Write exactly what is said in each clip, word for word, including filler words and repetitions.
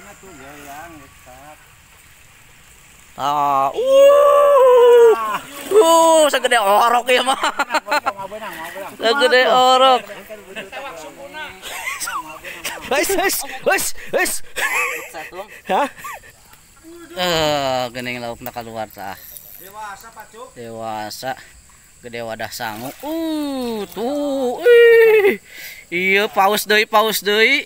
Ah, uh, uh, segede orok ya mah. Segede orok. Wes, wes, wes, wes. Hah? Eh, gening lauk nak keluar tah. Dewasa Pak Cuk. Dewasa. Gede wadah sangu. Uh, tuh. Ih. Iya, paus deui, paus deui.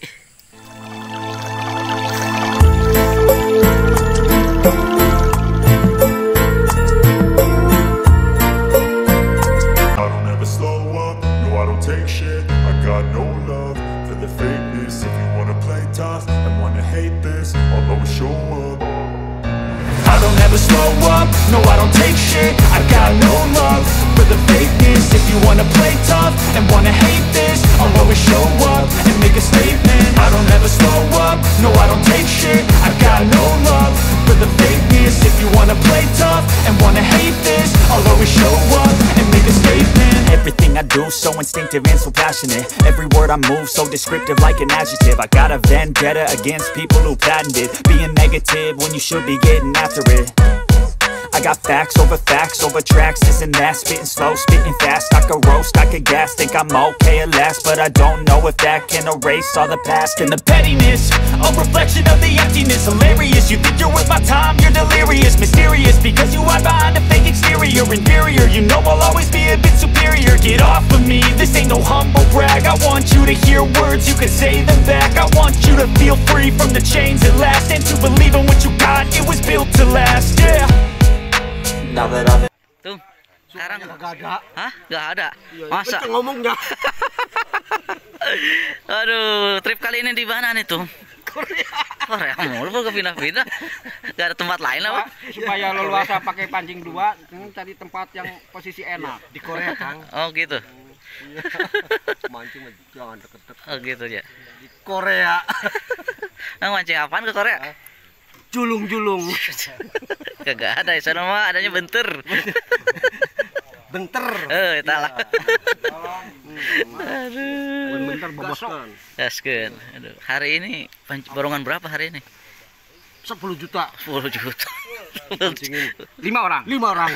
Take shit, I got no love for the fakeness. If you wanna play tough and wanna hate this, I'll always show up. I don't ever slow up, no I don't take shit. I got no love for the fakeness. If you wanna play tough and wanna hate this, I'll always show up and make a statement. I don't ever slow up, no I don't take shit. I got no love for the fakeness. If you wanna play tough and wanna hate this, I'll always show up and make a statement. Everything I do so instinctive and so passionate. Every word I move so descriptive like an adjective. I got a vendetta against people who patented being negative when you should be getting after it. I got facts over facts over tracks, this and that. Spitting slow, spitting fast, I could roast, I could gas. Think I'm okay at last, but I don't know if that can erase all the past. And the pettiness, a reflection of the emptiness. Hilarious, you think you're worth my time, you're delirious. Mysterious, because you hide behind a fake exterior. Inferior, you know I'll always be a bit superior. Get off of me, this ain't no humble brag. I want you to hear words, you can say them back. I want you to feel free from the chains at last, and to believe in what you got, it was built to last, yeah. Tuh, sekarang Gak ada. hah? Gak ada. Masa? Ngomongnya. Aduh, trip kali ini di mana nih tuh? Korea. Korea mulu ke pindah-pindah. Gak ada tempat lain lah, Pak. Supaya leluasa pakai pancing dua, cari tempat yang posisi enak di Korea, Kang. Oh gitu. Mancing jangan deket-deket. Oh gitu ya. Di Korea. Nah, mancing apaan ke Korea? Julung-julung. Kagak ada, sana mah adanya benter. Benter. Eh, eta lah. Aduh. Benter boboskan. Gaskeun. Aduh, hari ini borongan berapa hari ini? sepuluh juta. sepuluh juta. lima orang. lima orang.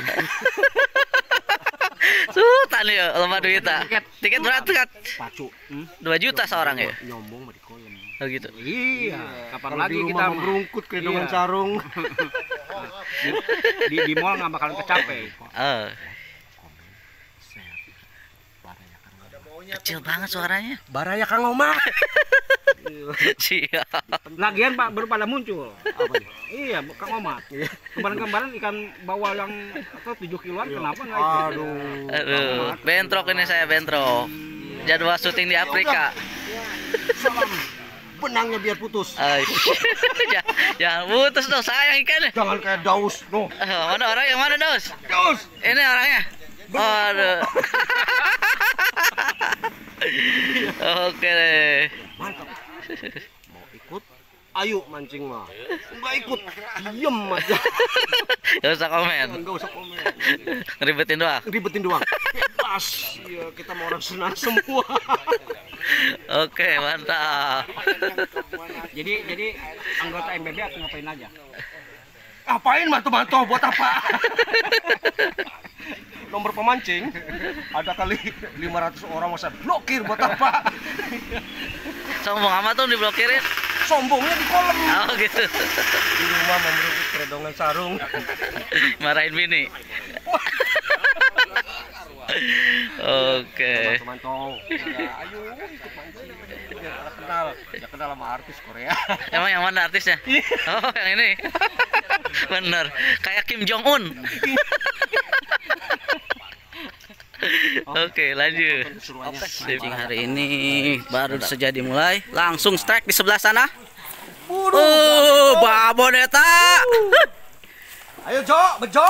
Sultan ya, lomba duit ah. Tiket. Tiket berapa kan? Pacu. dua juta seorang ya? Nyombong mah di kolam. Oh gitu. Iya. Kapan Kalau lagi di kita rumah berungkut kayak dengan Iya. sarung. di, di, di mall nggak bakalan kecapai. Oh. Kecil banget suaranya. Baraya Kang Omar. Siap. Lagian Pak baru pada muncul. Iya, Kang Omar. Kemarin-kemarin ikan bawal yang atau tujuh kiloan kenapa nggak itu? Aduh. Aduh, bentrok ini saya bentrok. Jadwal syuting di Afrika. Salam. Benangnya biar putus. Ay, jangan, jangan putus dong, sayang ikannya. Jangan kayak Daus. No. Eh, mana orang yang mana Daus? Daus. Ini orangnya. Aduh. Oke deh. Mantap. Mau ikut? Ayo mancing mah. Enggak ikut. Diem aja. Gak usah komen. Enggak usah komen. Ngeribetin doang. Ribetin doang. Bebas. Iya, kita mau orang senang semua. Oke, mantap. Jadi jadi anggota M B B harus ngapain aja? Ngapain mantu-mantu buat apa? Nomor pemancing ada kali lima ratus orang masa blokir buat apa? Sombong amat tuh diblokirin. Sombongnya di kolam. Oh gitu. Di rumah memerlukan keredongan sarung. Marahin bini. Oke. Teman-teman, ayo ikut mancing. Biar kenal, ya kenal sama artis Korea. Emang yang mana artisnya? Oh, yang ini. Bener, kayak Kim Jong Un. Oke, lanjut. Mancing hari ini baru saja dimulai. Langsung strike di sebelah sana. Oh, babon eta. Ayo, Jo, bejo.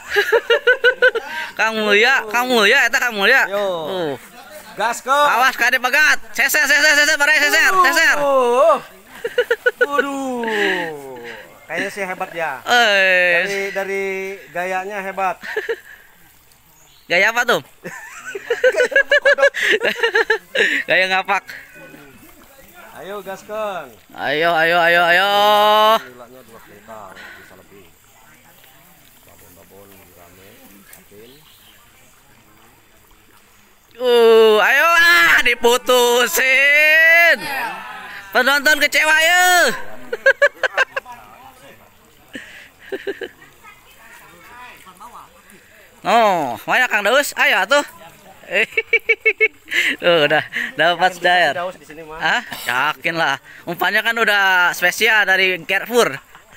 Kang Mulya, Kang Mulya, eta Kang Mulya. Yo. Uh. Gas ke. Awas kade pegat. Seser, seser, seser, barai seser, seser. Oh. Waduh. Kayaknya sih hebat ya. Eh, Dari dari gayanya hebat. gaya apa tuh? Gaya ngapak. Ayo gaskan. Ayo, ayo, ayo, ayo. Nilainya dua kuintal, bisa lebih. Babon-babon rame, apin. Uh, ayo ah, diputusin. Penonton kecewa ya. Oh, mana Kang Daus? Ayo tuh. Tuh udah dapat daer. Daus di sini mah. Ah, yakin lah. Umpannya kan udah spesial dari Carrefour.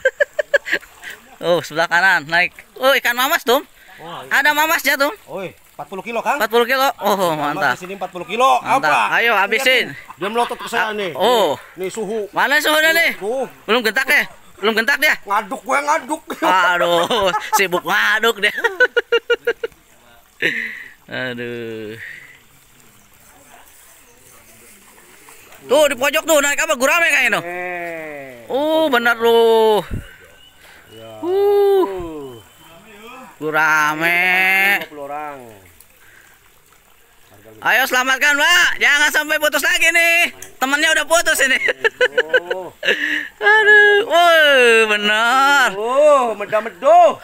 Oh, sebelah kanan naik. Oh, ikan mamas, Tum. Ada mamasnya, Tum. Oi, empat puluh kilo, Kang. empat puluh kilo. Oh, mantap. Di sini empat puluh kilo. Mantap. Apa? Ayo habisin. Dia melotot ke saya nih. Oh. Nih suhu. Mana suhunya nih? Tuh, Belum gentak deh. Belum gentak dia. ngaduk gue ngaduk. Aduh, sibuk ngaduk dia. Aduh. Tuh di pojok tuh naik apa? Gurame kayaknya tuh. Eh. Oh, benar loh. Ya. Uh, Uh. gurame. dua puluh orang. Ayo selamatkan, Mbak. Jangan sampai putus lagi nih. Temannya udah putus ini. Oh. Aduh, woi, benar. Oh, medah-medoh.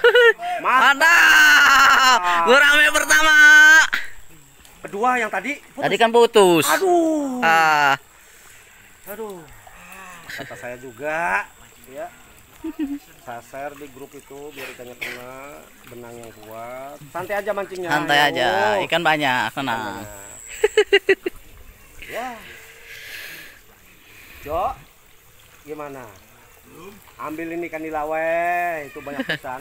Mantap. Gurame pertama. Kedua yang tadi. Putus. Tadi kan putus. Aduh. Ah, Aduh. Kata saya juga, ya. Saya share di grup itu biar ikannya kena, benang yang kuat. Santai aja mancingnya. santai ya. aja. Oh. Ikan banyak, tenang. Ya. Jo, gimana? Ambil ini ikan nilawe, itu banyak pisan.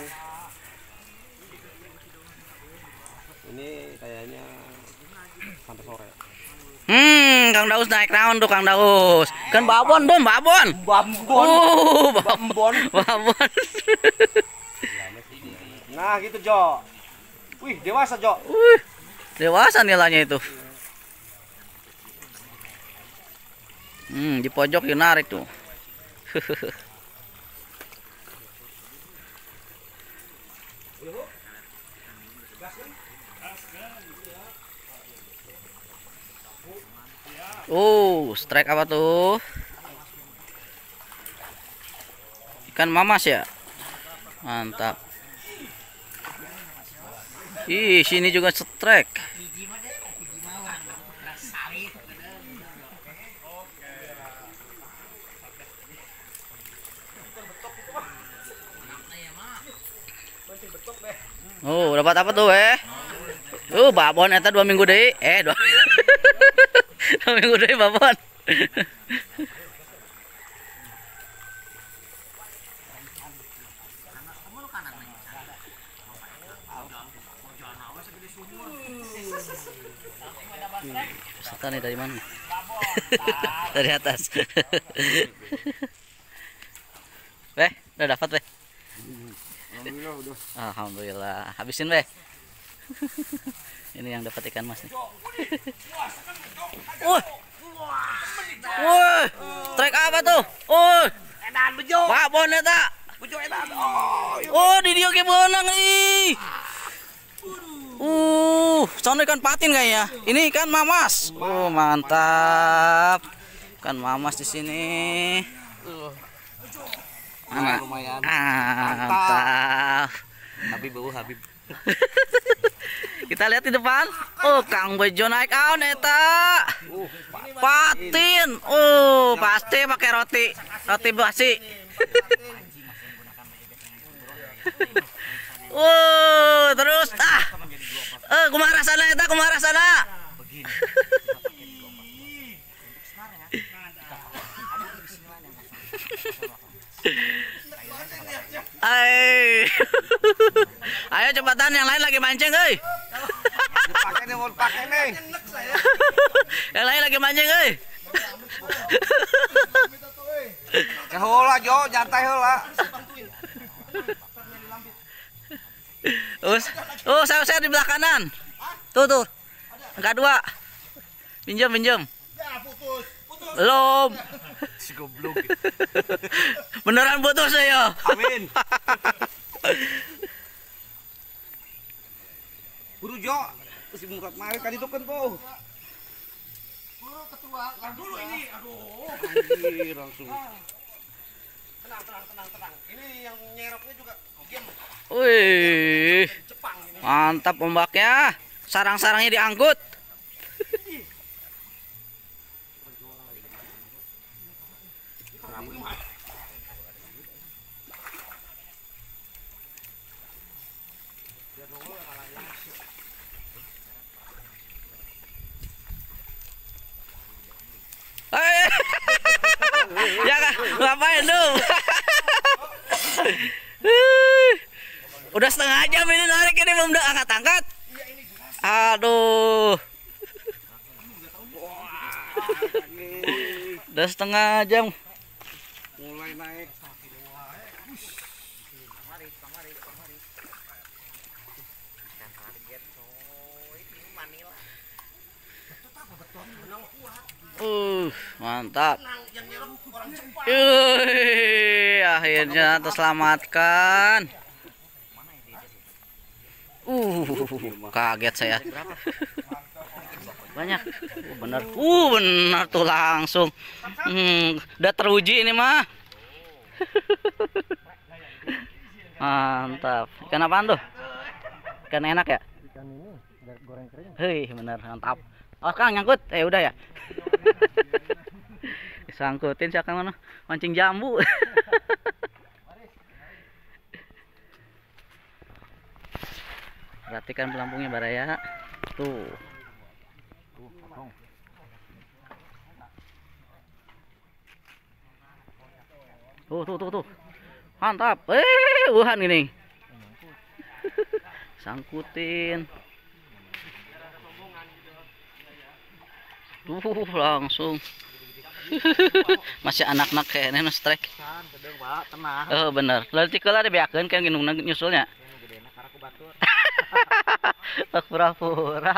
Ini kayaknya sampai sore. Hmm, Kang Daus naik round tuh Kang Daus. Kan babon dong, babon. Bambon. Oh, bab- Bambon. babon. Nah, gitu Jo. Wih, dewasa Jo. Wih, dewasa nilainya itu. Hmm, di pojok yuk narik tuh. Oh, strike apa tuh? Ikan mamas ya? Mantap. Ih, sini juga strike. Oh, dapat apa tuh, eh? Uh, babon eta dua minggu deh. Eh, dua, dua minggu deh babon. Peserta nih dari mana? Dari atas. Weh, udah dapat weh. Alhamdulillah udah. Alhamdulillah. Habisin weh. Ini yang dapat ikan mas nih. Wah. Wah. Trek apa tuh? Oh. Edan bejo. Babon eta. Bejo edan. Oh, Oh, di dia ke benang nih. Uh, sono ikan patin kayaknya. Ini ikan mamas. Oh, mantap. Ikan mamas di sini. Mana? lumayan. Ah, mantap. Habib bau Habib. Kita lihat di depan. Oh, Kang Bejo naik aon eta. Patin. Oh, pasti pakai roti. Roti basi. Oh, terus ah. Eh, kumaha rasana eta? Kumaha rasana? Ay. Ayo cepatan, yang lain lagi mancing, euy. Pakai nih, mau pakai nih. Yang lain lagi mancing, euy. Ya heula Jo, nyantai heula. Oh, oh saya saya di belah kanan. Tuh tuh. Angka dua. Pinjam pinjam. Belum. Si goblok. Beneran putus ya. Amin. Buru Jo, si Murat mari kan itu kan tuh. dulu ketua. Tar dulu ini. Aduh. Anjir langsung. Tenang, tenang, tenang, tenang. Ini yang nyeroknya juga game. Wih, Jepang ini. mantap ombaknya. Sarang-sarangnya diangkut. Eh, jangan ngapain dong? Udah setengah jam ini narik ini belum udah angkat-angkat. Aduh. Udah setengah jam. Mulai naik. Uh, mantap. Yuh, akhirnya terselamatkan. Uh, kaget saya. Banyak. Uh, bener. Uh, bener tuh langsung. Hmm, udah teruji ini mah. Mantap. Ikan apaan tuh? Ikan enak ya? Ikan ini goreng kering. Hei, bener mantap. Oh, Kang nyangkut. Eh, udah ya. Disangkutin sih Kang mana? Mancing jambu. Perhatikan pelampungnya Baraya. Tuh. Tuh, tuh, tuh, tuh. Mantap. Eh, wuhan gini. Sangkutin. Tuh, langsung. Masih anak-anak kayaknya strike. Oh, bener. Lalu tikal ada biakeun kan ginung nyusulnya. Pura-pura.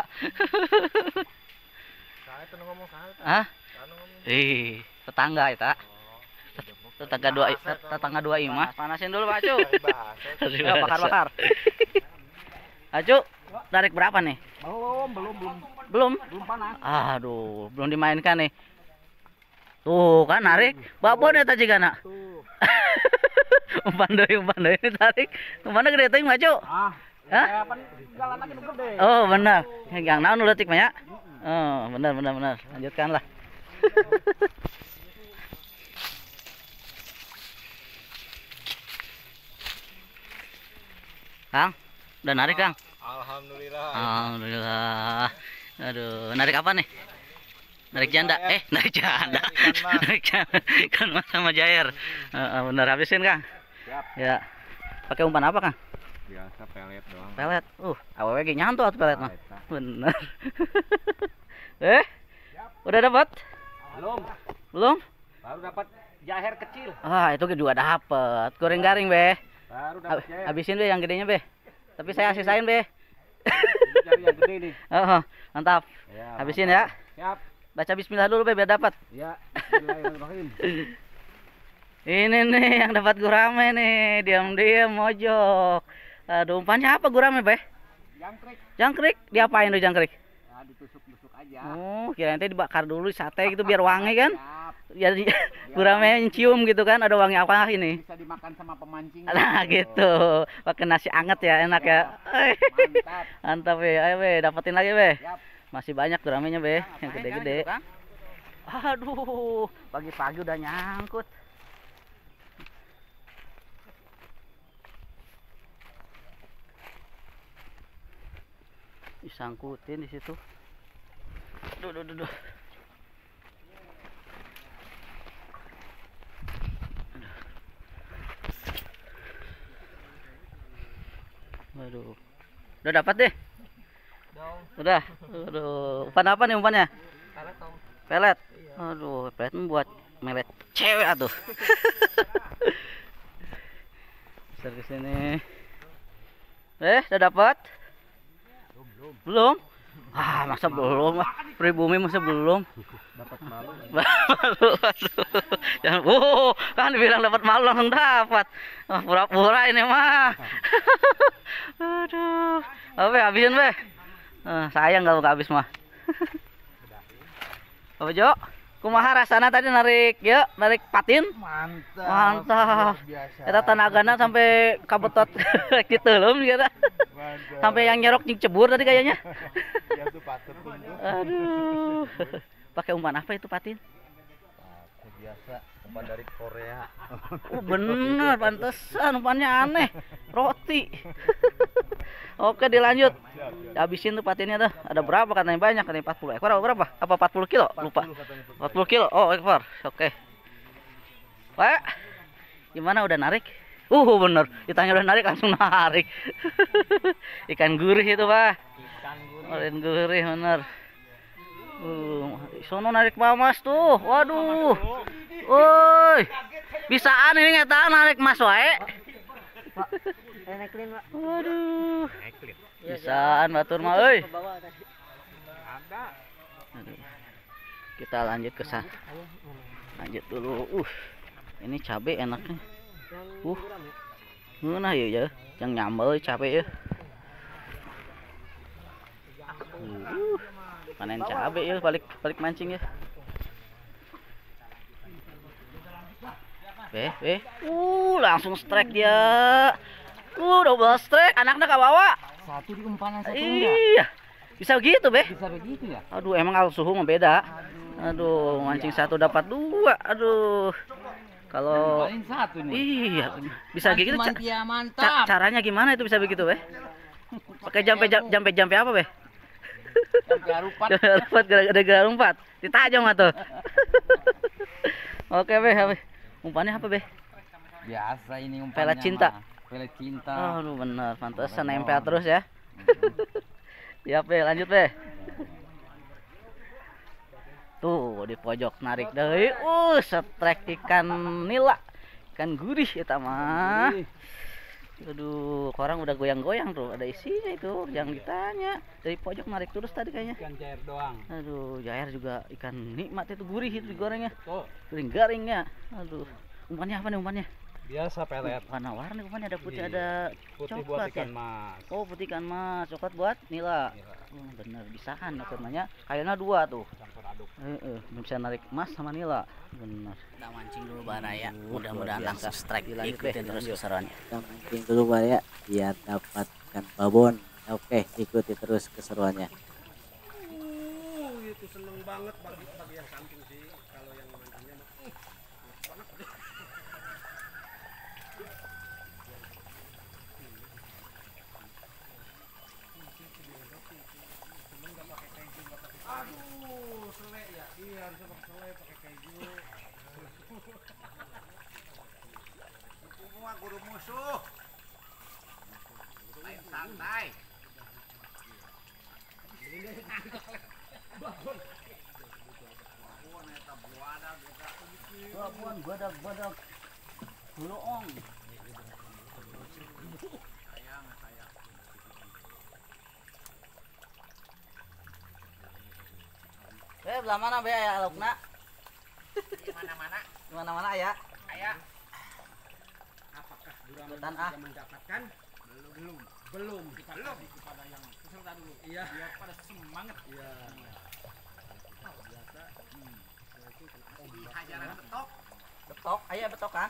Hah? Eh, tetangga eta. Tetangga dua tetangga dua imah. Panasin dulu, Pak Acu. Ya, bakar-bakar. Acu, tarik berapa nih? Belum, belum, belum. Belum? Belum panas. Aduh, belum dimainkan nih. Tuh kan narik. Babon eta jigana. Tuh. Umpan deui, umpan deui tarik. Umpanna gede teuing, Acu. Ah. Hah? Kapan galana kitu gede. Oh, benar. Yang naon nu leutik mah ya? Oh, benar benar benar. Lanjutkanlah. Kang, udah narik, Kang? Alhamdulillah. Alhamdulillah. Aduh, narik apa nih? Narik janda. Eh, narik janda. Narik janda. Kan mas sama Jair. Heeh, benar habisin, Kang. Siap. Ya. Pakai umpan apa, Kang? Biasa pelet doang. Pelet. Uh, awewe ge nyantu atuh pelet mah. Bener. Eh? Udah dapat? Belum. Belum? Baru dapat jaher kecil. Ah, itu juga dapat. Goreng garing, Be. Baru dapat Hab- jaher. Habisin Be yang gedenya, Be. Tapi saya sisain, Be. Cari yang gede nih. Oh, mantap. Ya, Habisin ya. Siap. Baca bismillah dulu, Be, biar dapat. Ya. Bismillahirrahmanirrahim. Ini nih yang dapat gurame nih, diam-diam mojok. Aduh, umpannya apa gurame, Be? Jangkrik. Jangkrik, diapain tuh jangkrik? Ya, ditusuk-tusuk aja. Oh, kirain teh dibakar dulu di sate gitu biar wangi kan? Siap. Jadi gurame cium gitu kan, ada wangi apa ini? Bisa dimakan sama pemancing. Nah, gitu. Pakai nasi anget ya, enak ya. Eh, Mantap. Mantap, Be. Ayo, Be, dapetin lagi, Be. Siap. Masih banyak guramenya, Be, yang ngapain, gede-gede. Kang? Aduh, pagi-pagi udah nyangkut. Disangkutin di situ. Duh, duh, duh, duh. Waduh. Udah dapat deh. Udah. Aduh, umpan apa nih umpannya? Pelet. Aduh, pelet buat melet cewek atuh. Besar ke sini. Eh, udah dapat? Belum? Ah, masa belum? Ah, pribumi masa belum? Dapat malu. Malu, aduh. Jangan, oh, kan dibilang dapat malu langsung dapat. Wah, pura-pura ini mah. Aduh. Oke, habisin, Be. Eh, sayang kalau nggak habis mah. Apa Jo? Kumaha rasana tadi narik ya, narik patin? Mantap. Mantap. Luar biasa. Eta tenagana sampai kabetot gitu loh gitu. Mantap. Sampai yang nyerok jeung cebur tadi kayaknya. Ya tuh patut tuh. Aduh. Pakai umpan apa itu patin? Pakai biasa umpan dari Korea. Oh bener, pantesan umpannya aneh. Roti. Oke dilanjut. Habisin tuh patinnya tuh. Ada berapa katanya banyak, katanya empat puluh ekor apa berapa? Apa empat puluh kilo? Lupa. empat puluh kilo. Oh, ekor. Oke. Pak. Gimana udah narik? Uh bener. Ditanya udah narik langsung narik. Ikan gurih itu, Pak. Ikan gurih. Ikan gurih bener. Uh, sono narik mamas tuh. Waduh. Woi. Bisaan ini ngeta narik mas wae. Waduh. Bisaan batur mah euy. Aduh. Kita lanjut ke sana. Lanjut dulu. Uh. Ini cabe enaknya. Uh. Ngeunah ieu ya. Yang nyambel cabe ya. Uh. Panen cabe ya balik balik mancing ya. Beh, beh. Uh, langsung strike dia. Uh, double strike, anaknya ke bawah. Satu di umpanan satu Iya. Bisa begitu, Beh. Bisa begitu ya? Aduh, emang al suhu mah beda. Aduh, mancing satu dapat dua. Aduh. Kalau Paling satu nih. iya, bisa gitu. Ca Ya ca mantap. caranya gimana itu bisa begitu, Beh? Pakai jampe jampe jampe apa, Beh? Sampai harupat. Garumpat, gara-gara garumpat. Ditajam atuh. Oke, Beh. Beh. Umpannya apa, Beh? Biasa ini umpannya. Pelet cinta. mah. Pelet cinta. Aduh, bener. Pantesan nempel terus ya. Ya, Beh. Lanjut, Beh. Tuh, di pojok narik deui. Uh, strike ikan nila. Ikan gurih eta mah. Aduh, orang udah goyang-goyang tuh. Ada isinya itu, jangan ditanya. Dari pojok narik terus tadi kayaknya. Ikan cair doang. Aduh, jair juga ikan nikmat itu, gurih itu digorengnya. Tuh, Garing-garingnya. Aduh. Umpannya apa nih umpannya? biasa pelet. Warna-warni umpannya, ada putih, Iya. ada Putih coklat buat ya? ikan mas. Oh, putih ikan mas, coklat buat nila. Nila. Oh, bener, bisaan namanya. Kayaknya dua tuh. Campur aduk. Heeh, bisa narik emas sama nila. Bener. Kita mancing dulu baraya. Mudah-mudahan langsung strike. Ikutin terus keseruannya. Kita mancing dulu Pak ya, biar dapatkan babon. Oke, ikuti terus keseruannya. Uh, itu seneng banget bagi bagi yang camping sih. Kalau yang mancingnya mah uh, banget. Aduh, sele ya. Iya, harusnya pakai sele, pakai keju. Itu semua guru musuh. Main santai. Babon badak-badak. Buluong. Eh, belah mana be aya alukna? Di mana-mana Di mana-mana aya. aya. Apakah Burama Ikutan, ah. sudah mendapatkan? Belum. Belum. Belum. Kita belum kepada yang peserta dulu. Iya. Biar pada semangat. Iya. Oh, biasa. Hmm. Itu kena hajaran betok. Betok, aya betok kan?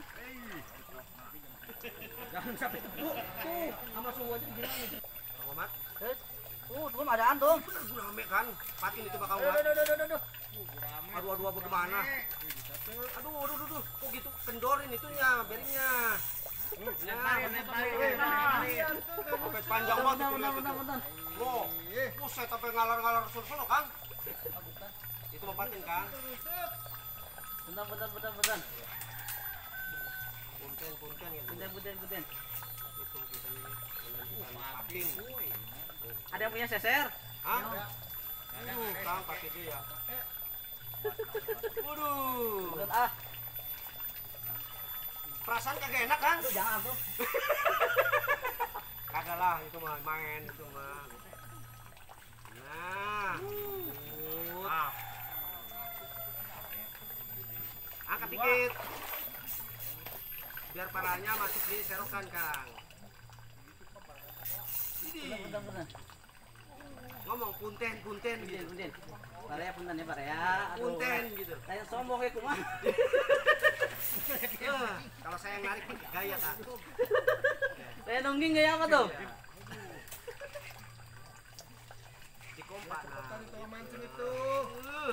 Jangan sampai tepuk. Tuh, sama suhu aja digilangin. Bang Omat, Eh, uh, belum ada antum. bener gurame kan? Patin itu bakal Aduh, Omat. aduh, aduh, aduh, aduh. Aduh, aduh, aduh, bagaimana? Aduh, aduh, aduh, aduh. Kok gitu kendorin itunya, beringnya. Nah, sampai panjang banget itu lihat itu. Loh, buset sampai ngalar-ngalar sono kan? Itu mau patin kan? Bentar, bentar, bentar, bentar. Punten, punten ya. Bentar, bentar, bentar. Itu kita nih. Patin. Ada yang punya seser? Hah? Aduh, Kang pakai dia ya. Waduh. Bentar, ah. Perasaan kagak enak kan? Aduh, jangan tuh. Kagak lah, itu mah main itu mah. Nah. Ah. Angkat dikit. Biar parahnya masuk di serokan, Kang. Bentar, bentar, bentar. ngomong punten punten gitu. Punten. Baraya punten ya baraya. Punten gitu. Kayak sombong kayak kumah. Eh, kalau saya narik gaya Kak. Saya nungging gaya apa tuh? Di kompak nah. Mancing itu. Uh.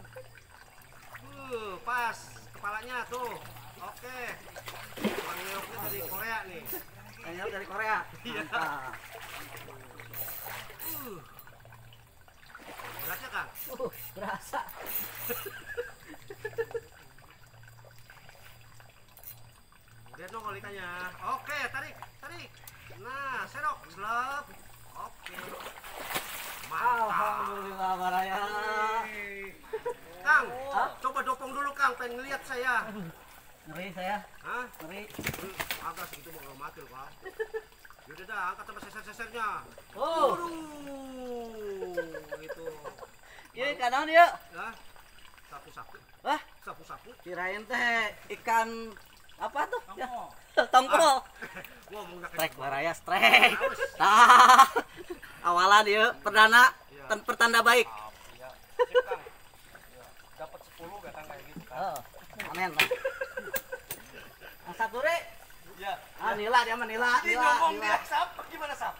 Uh, pas kepalanya tuh. Oke. Bang Leoknya dari Korea nih. Kayaknya dari Korea. Mantap. Uh. Berasa Kang? Uh, berasa. Lihat dong ikannya. Oke, tarik, tarik. Nah, serok, selap. Oke. Mantap. Alhamdulillah baraya. Kang, coba dopong dulu Kang, pengen lihat saya. Ngeri saya. Hah? Ngeri. Hmm, agak segitu mau nggak mati loh Kang. Yaudah dah, angkat sama seser-sesernya. Oh. Waduh, itu. Iya kadang dia. Nah, sapu-sapu. Wah, Sapu-sapu. kirain teh ikan apa tuh? Ya. Tongkol. Ngomong nggak Strike baraya strike. Tah. Awalan dia perdana tan- pertanda baik. dapat sepuluh datang kayak gitu kan. Oh, amin. Ang sakure. Iya. Ah, nila dia mah nila, Ini nila. ngomong nila. dia sap, gimana sap?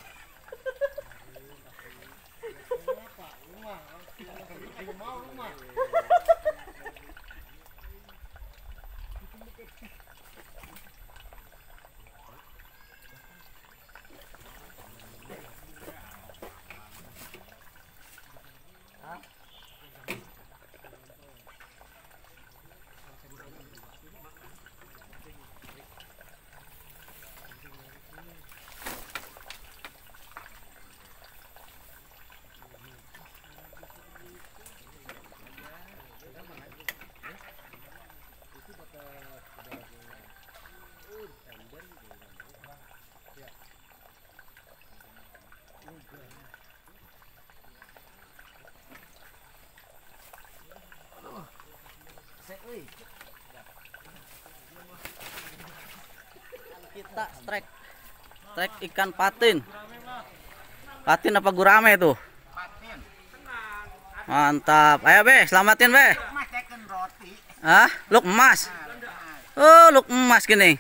Kita strike. Strike ikan patin. Patin apa gurame tuh? Mantap. Ayo Be, selamatin Be. Hah? Luk emas. Oh, luk emas gini.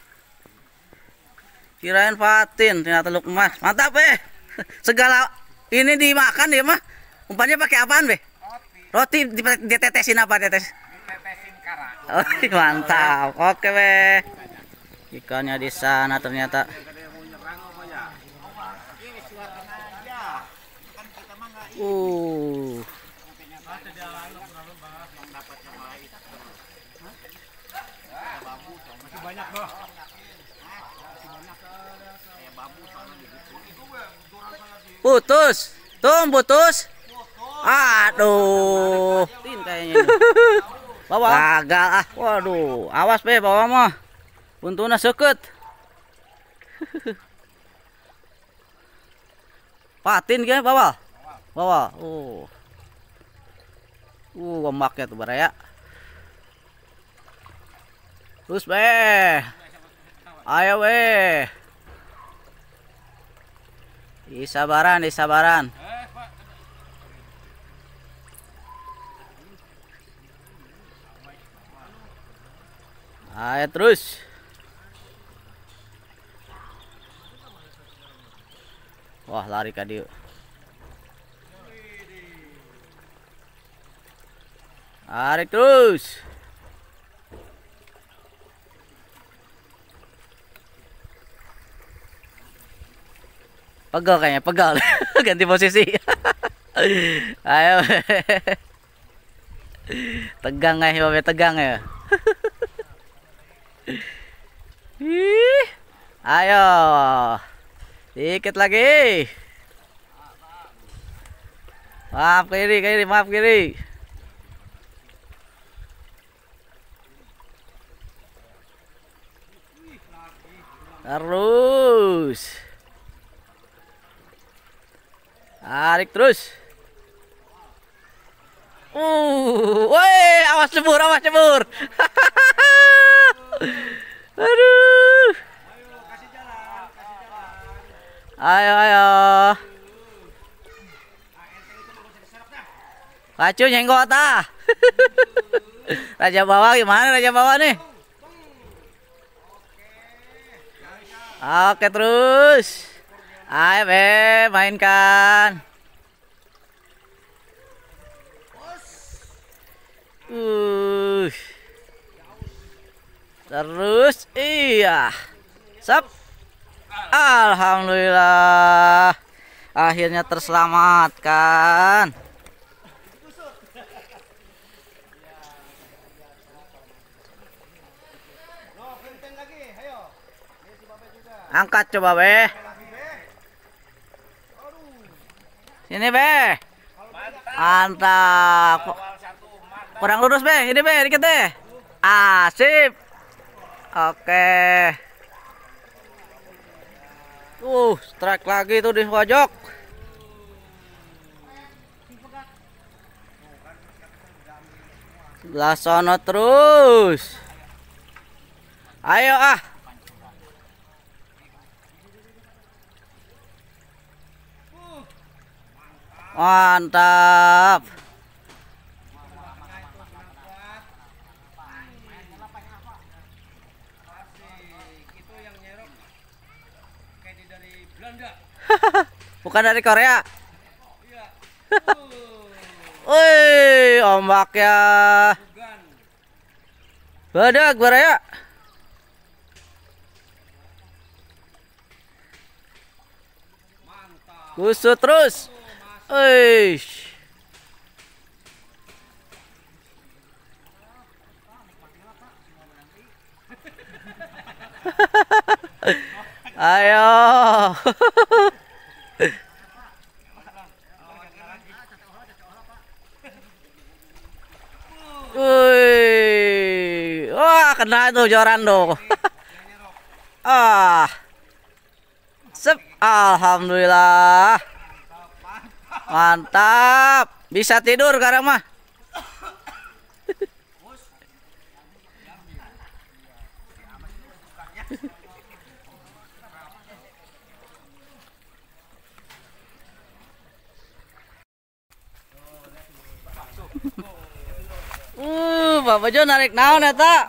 Kirain patin, ternyata luk emas. Mantap Be. Segala ini dimakan ya mah. Umpannya pakai apaan Be? Roti ditetesin apa tetes? Ditetesin kara. Oh, mantap. Oke Be. Ikannya di sana ternyata. Uh. Putus. Tum putus. Aduh. Tin kayaknya ini. Bawa. Gagal ah. Waduh, awas Be bawa mah. Untuna seket. Patin ke bawah? Bawah. Oh. Uh, gombaknya tuh baraya. Terus Be. Ayo Be. Isabaran, isabaran. Ayo terus. Wah, lari ka dieu. Tarik terus. Pegal kayaknya, pegal. Ganti posisi. Ayo. Tegang ya, Babe, tegang ya. Ih. Ayo. Dikit lagi. Maaf kiri, kiri, maaf kiri. Terus. Tarik terus. Uh, woi, awas cebur, awas cebur. Aduh. Ayo, ayo. Bacu nyenggol tah. Raja bawah gimana raja bawah nih? Oke terus. Ayo be mainkan. Uh. Terus iya. Sap. Alhamdulillah. Akhirnya terselamatkan. Angkat coba be. Sini be. Mantap. Kurang lurus be. Ini be dikit deh. Asip. Oke. Uh, strike lagi tuh di pojok. Sebelah sono terus. Ayo ah. Mantap. Bukan dari Korea. Wih, ombaknya badak Korea. Kusut terus. Wih. Ayo. Wih. Wah, kena tuh joran tuh. Ah. Sep, alhamdulillah. Mantap. Bisa tidur sekarang mah. Uh, Bapak Jo narik naon eta?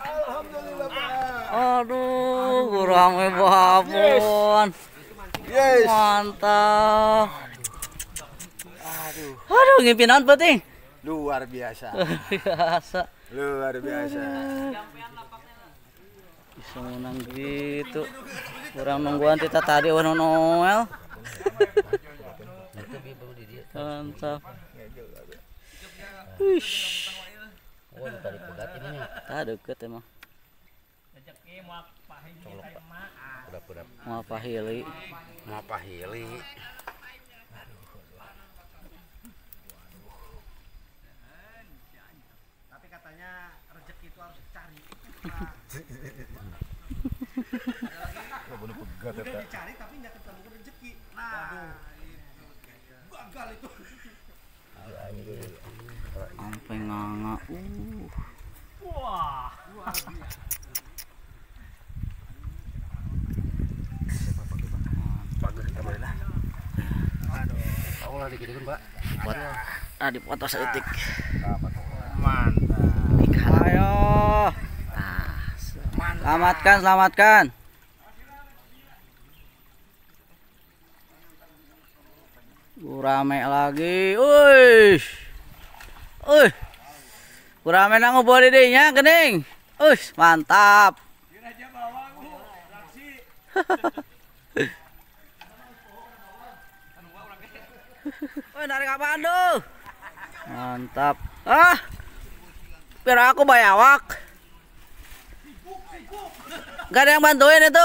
Aduh, kurang babon. Yes. Mantap. Aduh. Aduh, ngimpi naon penting? Luar biasa. Biasa. Luar biasa. Bisa menang gitu. Kurang nungguan kita tadi warna Noel. Mantap. Wish. Oh, tadi pegat ini nya. Tah deket emang. Pura-pura Mau pahili. mau pahili. Tapi katanya rezeki itu harus dicari. Udah dicari tapi nggak ketemu rezeki. Nah, itu gagal itu. Sampai nganga. Uh. Wah. Bagus kita boleh lah. Aduh, tahu lah dikirim, Pak. Buat Ah, dipoto seetik. Mantap. Ayo. Nah, selamatkan, selamatkan. Rame lagi. Uish. Uih. Rame nang ngobrol didinya gening. Uish, mantap. Woi, narik apaan tuh? Mantap. Ah. Biar aku bayawak. Gak ada yang bantuin itu.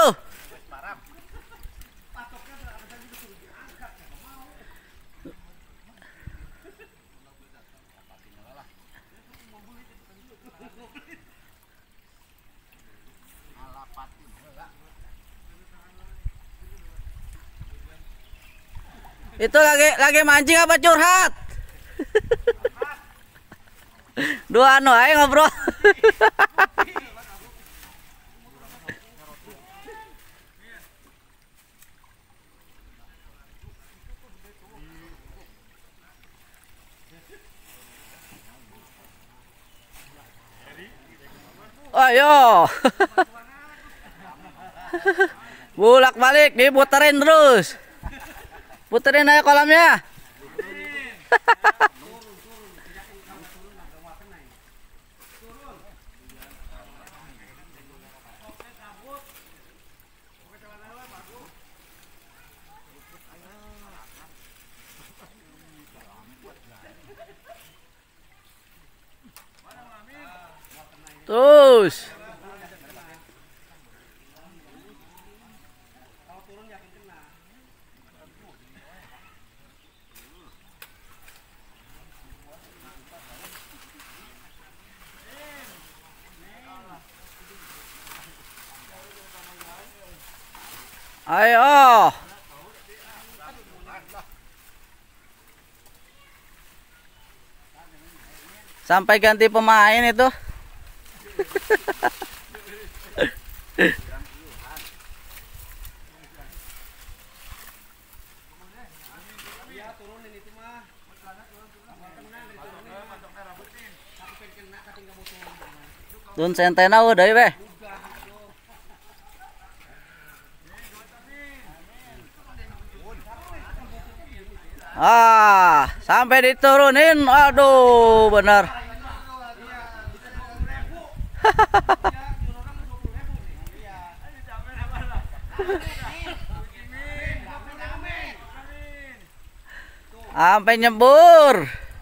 Itu lagi lagi mancing apa curhat? Dua anu aja ngobrol. Ayo. Bolak-balik diputerin terus. Puterin aja kolamnya. Terus. Ayo. Sampai ganti pemain itu. Dun sentena udah be. Ah, sampai diturunin. Aduh, benar. Sampai nyebur.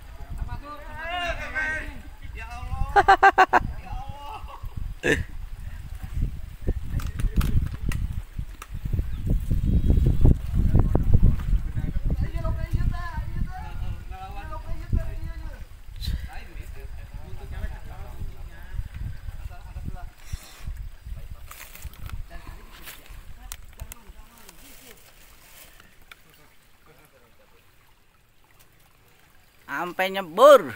Sampai nyebur.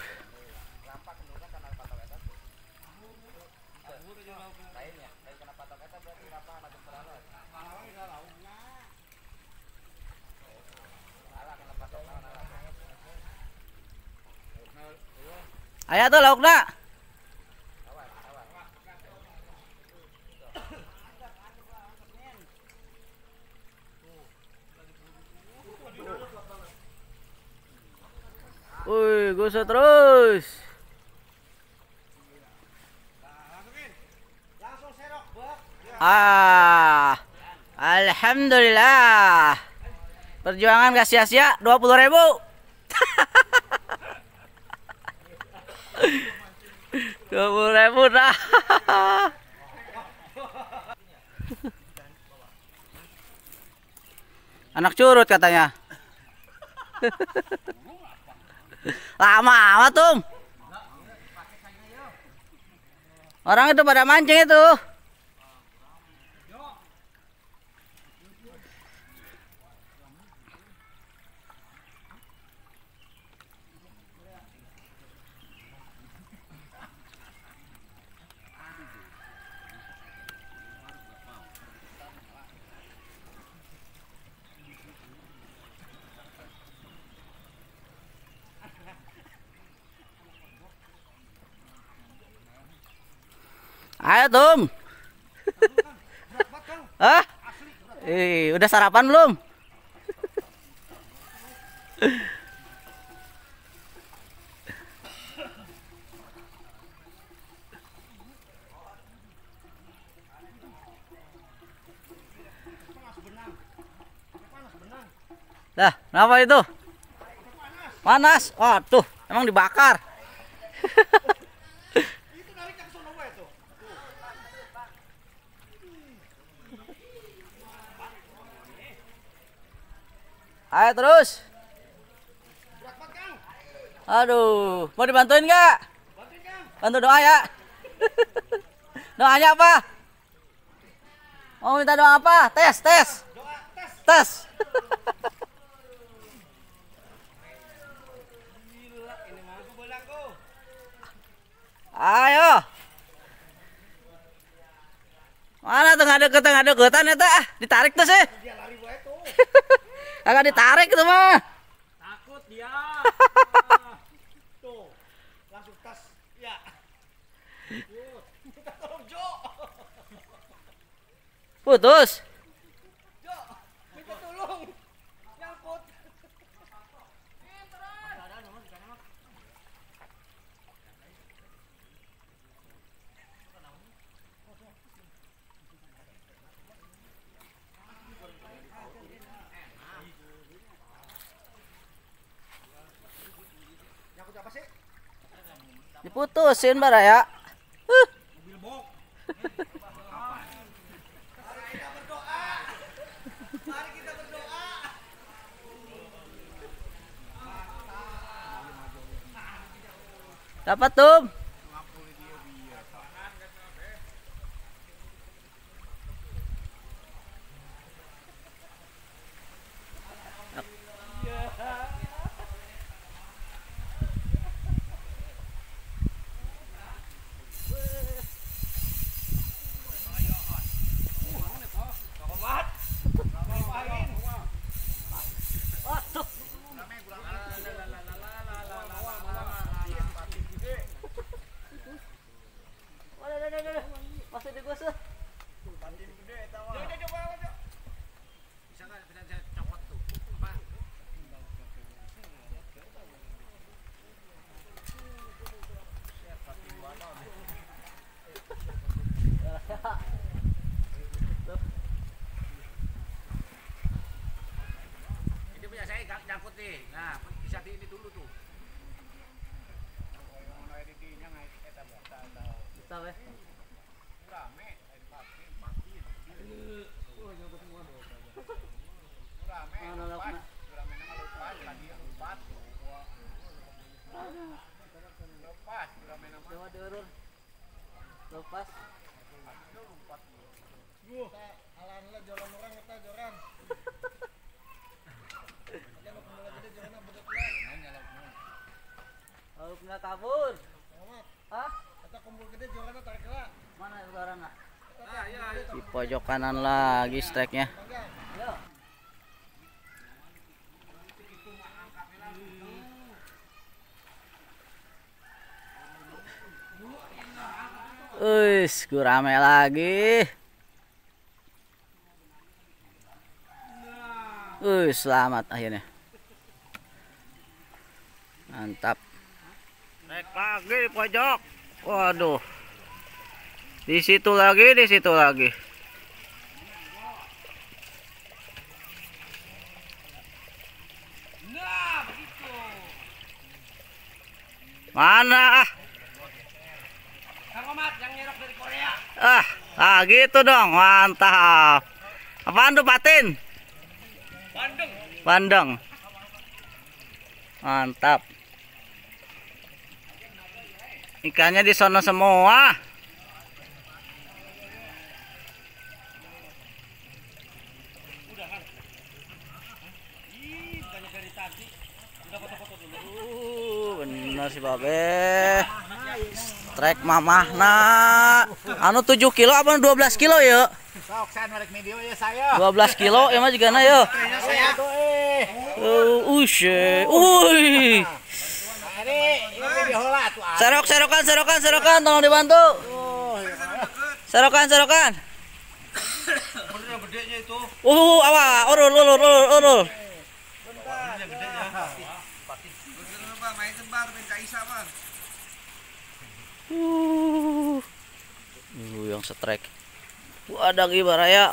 Ayo tuh laukna. Wih, gosok terus. Ah, alhamdulillah. Perjuangan gak sia-sia, dua puluh ribu. Dua puluh ribu dah. Anak curut katanya. Lama amat tuh. Orang itu pada mancing itu. Ayo Tum. Hah? Eh, udah sarapan belum? Dah, kenapa itu? Panas. Oh, tuh, emang dibakar. Ayo terus. Aduh, mau dibantuin nggak? Bantu doa ya. Doanya apa? Mau minta doa apa? Tes, tes. Tes. Ayo. Mana tuh ngadeket ngadeketan eta? Ditarik tuh sih. Agak ditarik itu mah. Takut dia. Tuh, langsung tas. Ya. Minta tolong Jo. Putus. Diputusin bara ya. Huh. Dapat tuh. Masih digosok. Ini punya saya nyangkut nih. Nah, bisa di ini dulu tuh. Bisa weh. Lepas. Alhamdulillah joran orang kita joran. Kalau nggak kabur. Hah? Kita kumpul gede joran tarik lah. Mana sekarang ah? Ah, iya, iya. Di pojok kanan lagi strike-nya. Yo. Uis, gue rame lagi. Uis, selamat akhirnya. Mantap. Naik lagi di pojok. Waduh. Di situ lagi, di situ lagi. Nah, begitu. Mana ah? Kang Omat yang nyerok dari Korea. Ah, ah gitu dong, mantap. Apaan tuh patin? Bandung. Bandeng. Mantap. Ikannya di sono semua. Ih, banyak dari tadi. Udah foto-foto dulu. Uh, bener sih babe. Strike mamahna. Anu tujuh kilo apa dua belas kilo ya? Sok saya narik video ya saya. dua belas kilo ya mah juga na ya. Saya tuh eh. Uh, ushe. Uy. Ini ini video lah tuh. Serok, serokan, serokan, serokan, tolong dibantu. Serokan, serokan. Bener bedanya itu. Uh, awa, urul, urul, urul, urul. Bener gedenya. Bener Bang, main tebar main Kaisa Bang. Uh, uh yang strike. Wadah Gibaraya.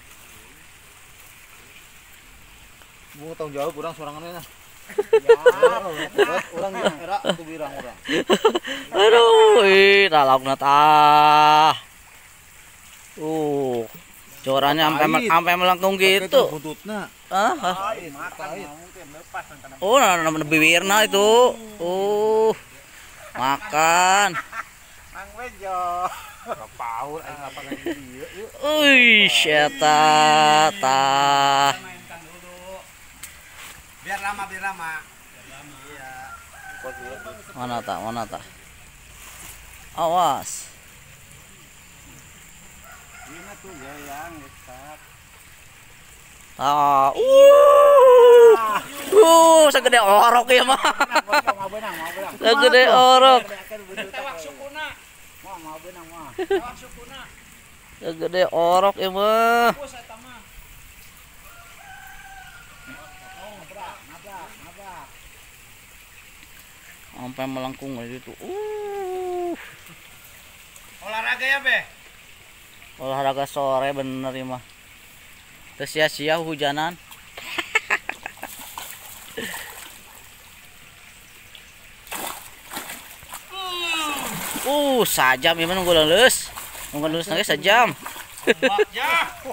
Mau tanggung jawab orang sorangannya nah. Ya, orang era itu birang orang. Aduh, ih, talakna tah. Uh, corannya sampai sampai melengkung gitu. Buntutna. Ah, ah. Oh, nah, nah, bibirna itu. Uh, makan. Mang Bejo. Paul aing apa lagi dia yuk. Uih, eta tah. Mainkan dulu. Biar lama, biar lama. Iya. Mana tak? Mana tak? Awas. Ini tuh ya yang besar. Ah, uh, uh, segede orok ya mah. Mau benang, mau benang. Segede orok. Tewak sukuna. Mau mau benang mah. Tewak sukuna. Gede orok ya mah. Sampai melengkung aja itu. Uh. Olahraga ya, Be? Olahraga sore bener ya mah. Terus sia-sia hujanan. Uh, sajam ya nunggu lulus. Nunggu lulus lagi sajam. Ya.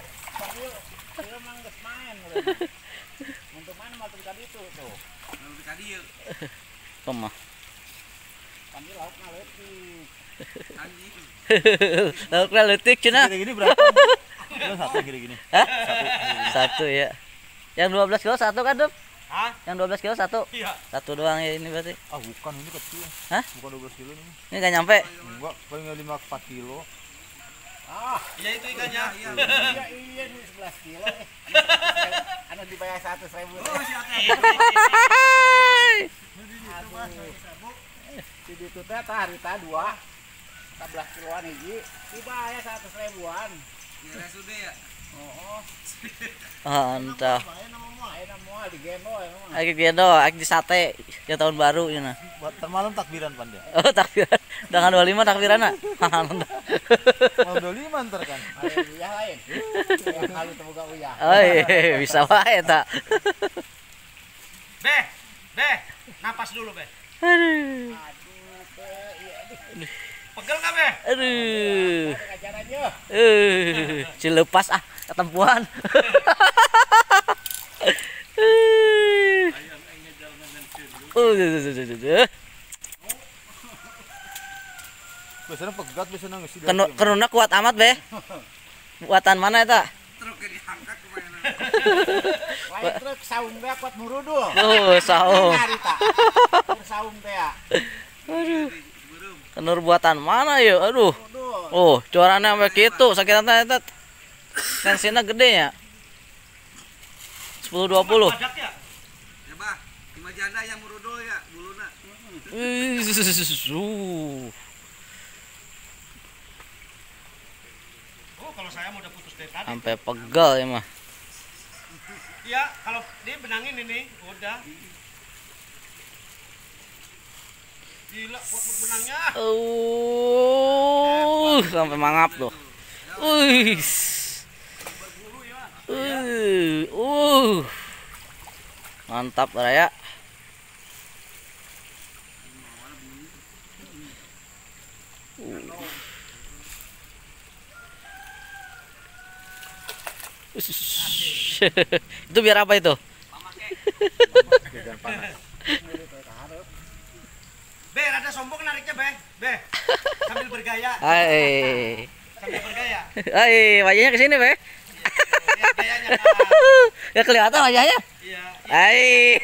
Untuk mana mau tadi itu tuh? Lalu tadi ya. Kemah. Panggil lauknya letik. Anjing. Lauknya letik cina. Gini berapa? Kilo satu gini-gini. Hah? Satu ya. Yang dua belas kilo satu kan, Dup? Hah? Yang dua belas kilo satu? Iya. Satu doang ya ini berarti. Ah bukan, ini kecil. Hah? Bukan dua belas kilo ini. Ini nggak nyampe. Enggak, paling lima empat kilo. Ah, Iya itu ikannya. Iya. iya iya ini sebelas kilo. Eh. Anu dibayar seratus ribu. Oh, si Ate. Di itu teh harita dua. empat belas kiloan hiji. Dibayar seratus ribuan. Kira sudah ya. Oh. Mantap. Ayo nama mau, ayo nama mau digendong emang. Lagi gendo, lagi di sate yang tahun baru ya nah. Buat termalam takbiran Panda. Oh takbiran, dengan dua puluh lima takbiran nak. Mau dua puluh lima ntar kan. Ayo uyah lain. Yang kali terbuka uyah. Oh iya, bisa wae tak. Be, Be, napas dulu, Be. Aduh, Aduh, teh, iya aduh. Pegel nggak, Be? aduh. Ngajar aja. Eh, cilepas ah, ketempuan. Uh, Biasanya pegat, biasanya ngisi dari Kenu, tim. kenuna kuat amat be. Buatan mana eta? Truk diangkat ke mana? Lain truk saung teh kuat murudul. Oh, saung. Harita. Saung teh ya. Kenur buatan mana ya? Aduh. Murudul. Oh, cuaranya sampai gitu. Sakitan eta. Tensinya gede ya. sepuluh dua puluh. Padak ya? Ya, Bah. Lima janda yang murudul ya, buluna. Wih, uh. Oh, kalau saya mau udah putus dari tadi. Sampai pegal ya mah. Iya, kalau dia benangin ini, udah. Gila, kuat benangnya. Uh, sampai mangap tuh. Wih. Uh, uh. Mantap Raya. Uh. Itu biar apa itu? Be, rada sombong nariknya, Be. Be. Sambil bergaya. Hai. Sambil bergaya. Hai, wajahnya ke sini, Be. Lihat gayanya, Kak. Ya kelihatan wajahnya. Iya. Hai.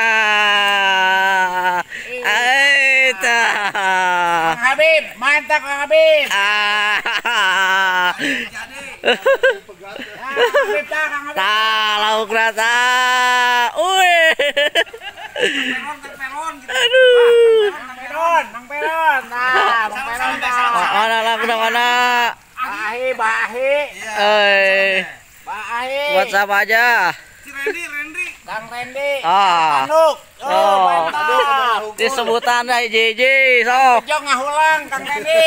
Hai ta. Kang Habib, mantap Kang Habib. Ah. Jadi, Ah, Kang Habib tah, Kang Habib. Ta lauk rata. Wih. peron, kan peron gitu. Aduh. Mang Peron, Mang Peron. Nah, Mang Peron tah. Mana lah kuda mana? Ahi, Bahi, Iya. Eh, Bahi. buat siapa aja? Si Randy, Randy. Kang Randy. Ah. Anuk. Oh. Oh, mantap. Disebutan dari J J sok. Bejo ngahulang Kang Randy.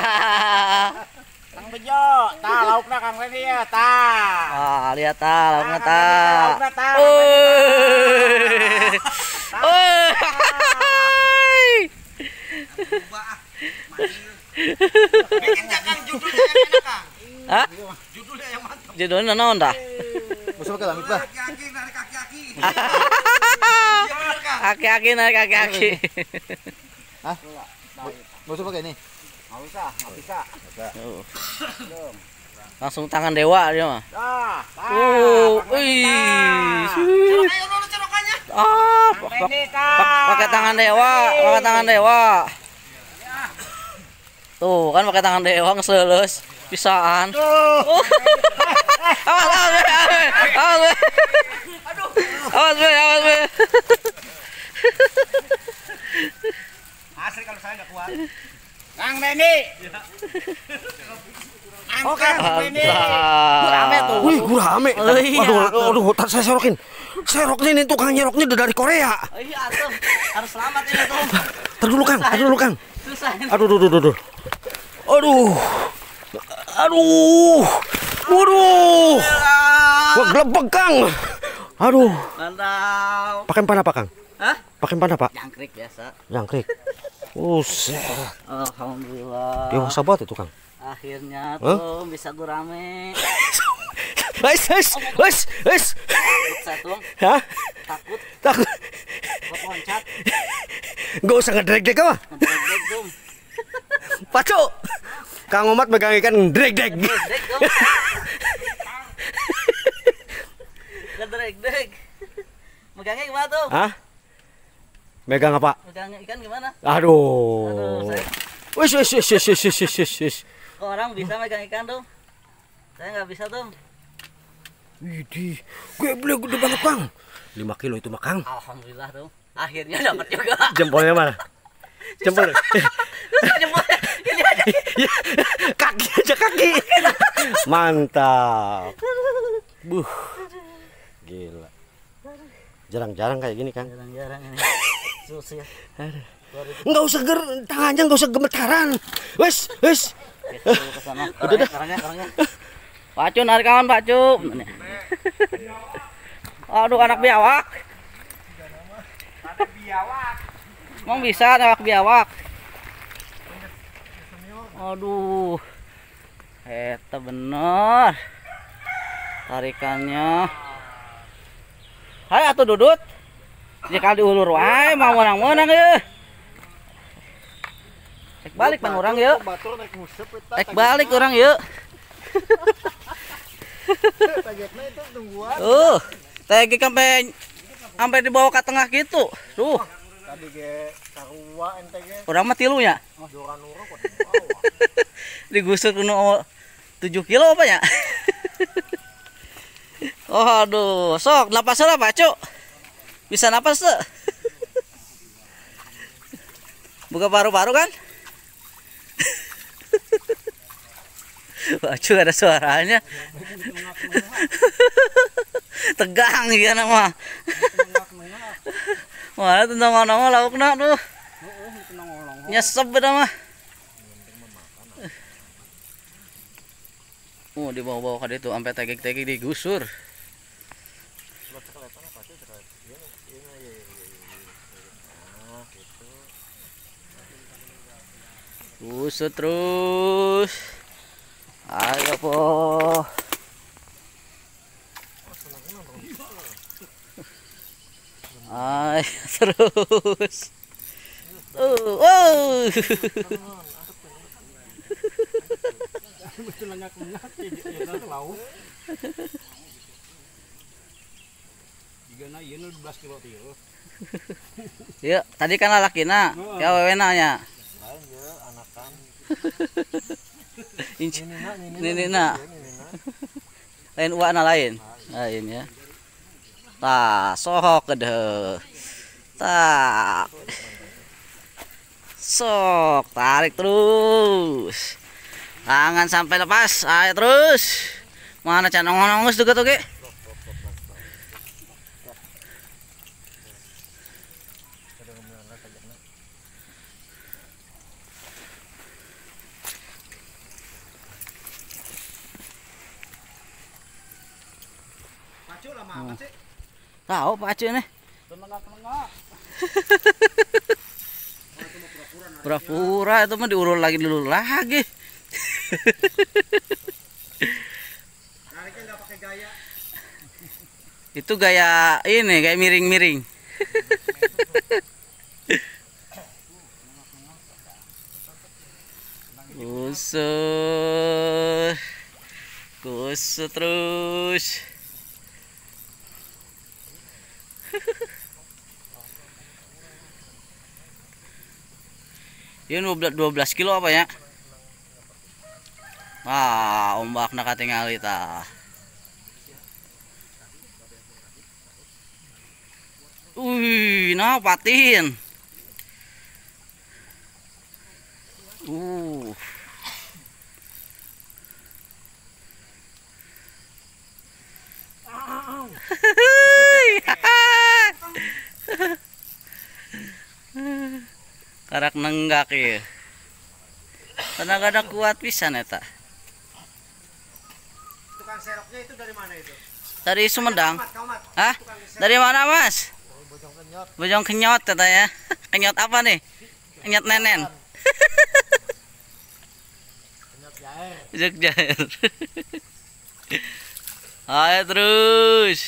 Kang Bejo, tah laukna Kang Randy ya, tah. Ah, lihat ta lauknya Kang ta. Randy, laukna tah. Woi. Woi. Ubah. Bikin jangan judulnya yang enak, Kang. Hah? Judulnya yang mantap. Judulnya naon dah? Masuk pakai langit bah. Kaki-kaki narik kaki-kaki. Aki-aki naik aki-aki. Hah? Masuk pakai ini. Nggak usah, nggak bisa. Oh. Langsung tangan dewa dia mah. Dah, tah. Oh, Kang Randy, wih. tah. Ayo dulu cerokannya. Ah, Kang pak- Randy, pak- tah. pakai tangan dewa, pakai tangan dewa. Tuh kan pakai tangan dewa ngeselus pisaan. Tuh. Oh. Awas, awas, be, awas, be. Awas, be, awas, be. Asli kalau saya nggak kuat. Kang Randy. Oke. Rame tuh. Wih, gurame. Oh, iya. Aduh, aduh, tar saya serokin. Seroknya ini tukang nyeroknya udah dari Korea. Oh, iya tuh. Harus selamat ini tuh. Tar dulu Kang, tar dulu Kang. Susah ini. Aduh, aduh, aduh, aduh. Aduh. Aduh. Waduh. Wah, gelebek Kang. Aduh. Mantap. Pakai pan apa Kang? Hah? Pakai pan apa? Jangkrik biasa. Jangkrik. Buset. Alhamdulillah. Dewasa banget itu Kang. Akhirnya tuh bisa gurame. Wes, wes, wes, wes. Takut saya tuh. Hah? Takut. Takut. Buat loncat. Gak usah ngedreg-deg apa? Ngedreg dong. Pacu. Kang Omat megang ikan dreg-deg. Ngedreg dong. Ngedreg-deg. Megangnya gimana tuh? Hah? Megang apa? Megangnya ikan gimana? Aduh. Aduh, saya Wes, wes, wes, wes, wes, wes, wes, wes. kok orang bisa megang ikan tuh. Saya nggak bisa tuh. Widih, gue beli gede banget Kang. lima kilo itu mah Kang. Alhamdulillah tuh. Akhirnya dapat juga. Jempolnya mana? Jempol. Susah jempolnya. Ini aja. Kaki aja kaki. Mantap. Buh. Gila. Jarang-jarang kayak gini Kang. Jarang-jarang ini. Susah. Enggak usah ger, tangannya enggak usah gemetaran. Wes, wes. Ke sana. Udah dah. Orangnya, orangnya. Pacu narik kawan Pacu. Aduh anak biawak. Anak biawak. Emang bisa anak biawak. Aduh. Eta bener. Tarikannya. Hai atuh Dudut. Jika diulur wae mau menang-menang ya. Tek balik bang orang yuk. Tek balik orang yuk. Uh, tegi sampai sampai dibawa ke tengah gitu. Tuh. Tadi ge sarua ente ge. Urang mah tilu nya. Joran urang kok. Digusur kuno tujuh kilo apa ya? Oh aduh, sok napas lah Pak Cuk. Bisa napas tuh. Buka paru-paru kan? Pak Cuk ada suaranya. Tegang nih nama. Wah, tentang ngomong laukna tuh. Nyesep beda mah. Oh, dibawa-bawa ke itu sampai tegek-tegek digusur. Gusur terus. Ayo po. Ayo terus. Oh, oh. Ya, tadi kan lalakina, ya wewena nya. Inci, ini na, lain uana lain, lain ya. Tah, sok gede, tak, sok tarik terus, tangan sampai lepas, ayo terus. Mana canong nongos juga tuh ke? Hmm. Tahu Pak Aceh nih. Pura-pura itu mah diulur lagi dulu lagi. Nariknya nggak pakai gaya. Itu gaya ini, gaya miring-miring. Kusut, kusut terus. Ini dua belas kilo apa ya? Wah, ombak nak katingali tah. Wih, nah patin. Uh. Karak nenggak ya. Tenaga ada kuat pisan eta. Tukang seroknya itu dari mana itu? Dari Sumedang. Kaumat, kaumat. Hah? Dari mana, Mas? Bojong kenyot. Bojong kenyot katanya. Kenyot apa nih? Kenyot nenen. Kenyot jair. Kenyot jair. Ayo terus.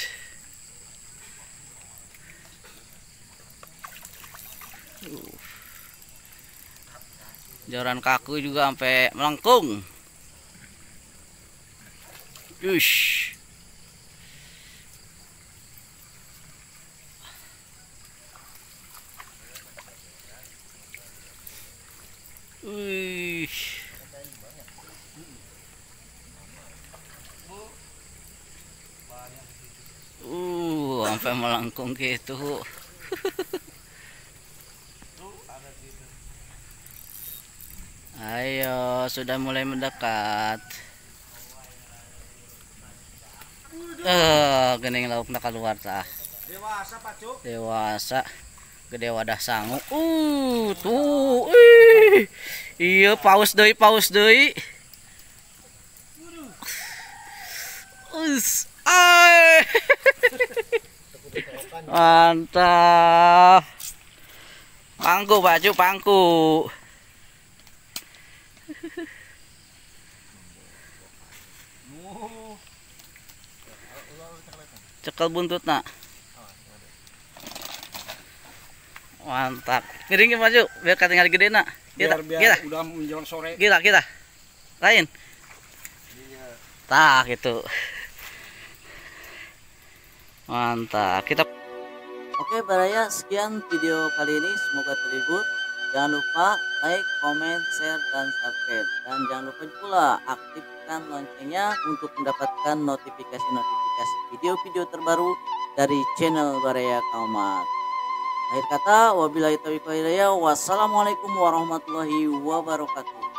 Uh. Joran kaku juga sampai melengkung. Ush. Wih. Uh, sampai melengkung gitu. Ayo, sudah mulai mendekat. Eh, gening laukna keluar tah. Dewasa Pak Cuk. Dewasa. Gede wadah sangu. Uh, tuh. Ih. Iya, paus deui, paus deui. Us. Ai. Mantap. Pangku, baju pangku. Cekel buntut nak. Mantap. Miringin maju biar ketinggalan gede nak. Kita, Biar biar kita, udah menjelang sore. kita, kita. Lain. Tah gitu. Mantap. Kita. Oke Baraya, sekian video kali ini, semoga terhibur. Jangan lupa like, comment, share, dan subscribe. Dan jangan lupa pula aktifkan loncengnya untuk mendapatkan notifikasi-notifikasi video-video terbaru dari channel Baraya Kaumat. Akhir kata, wabillahi taufiq wal hidayah. Wassalamualaikum warahmatullahi wabarakatuh.